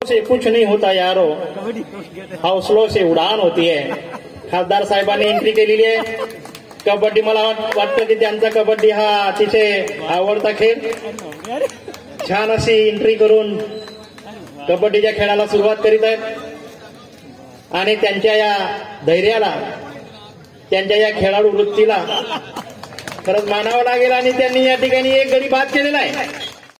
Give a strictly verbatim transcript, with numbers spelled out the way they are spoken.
से कुछ नहीं होता यारो, हौसलों से उडान होती है. खासदार साहेबांनी एंट्री केलेली आहे. कबड्डी मला वाटतं की त्यांचा कबड्डी हा अतिशय आवडता खेळ. छान अशी एंट्री करून कबड्डीच्या खेळाला सुरुवात करीत आहेत आणि त्यांच्या या धैर्याला, त्यांच्या या खेळाडू वृत्तीला खरंच मानावं लागेल आणि त्यांनी या ठिकाणी एक गडी बाद केलेला आहे.